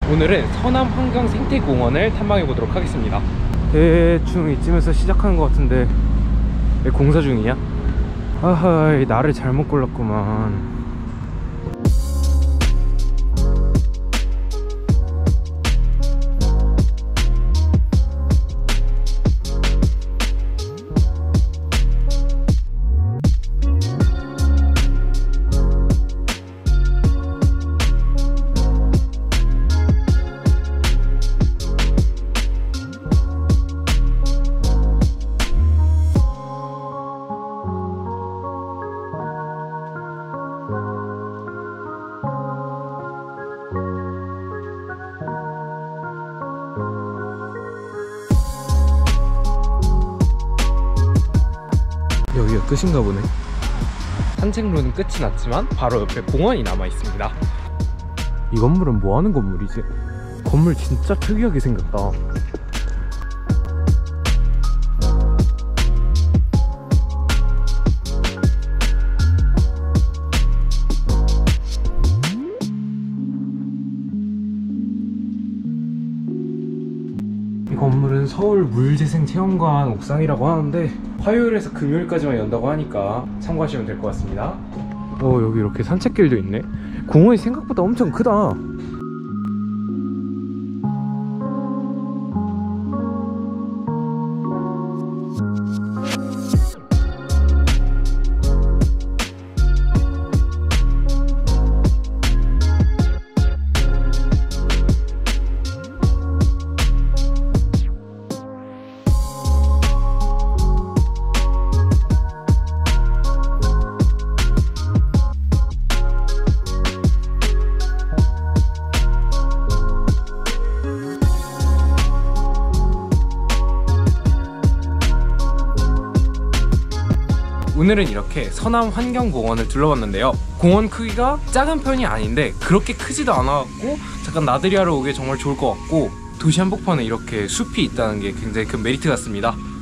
오늘은 서남환경생태공원을 탐방해 보도록 하겠습니다. 대충 이쯤에서 시작하는 것 같은데 왜 공사 중이냐? 아하이, 나를 잘못 골랐구만. 여기가 끝인가 보네. 산책로는 끝이 났지만 바로 옆에 공원이 남아 있습니다. 이 건물은 뭐 하는 건물이지? 건물 진짜 특이하게 생겼다. 이 건물은 서울물재생체험관 옥상이라고 하는데 화요일에서 금요일까지만 연다고 하니까 참고하시면 될 것 같습니다. 여기 이렇게 산책길도 있네. 공원이 생각보다 엄청 크다. 오늘은 이렇게 서남환경공원을 둘러봤는데요. 공원 크기가 작은 편이 아닌데 그렇게 크지도 않아갖고 잠깐 나들이 하러 오기에 정말 좋을 것 같고, 도시 한복판에 이렇게 숲이 있다는 게 굉장히 큰 메리트 같습니다.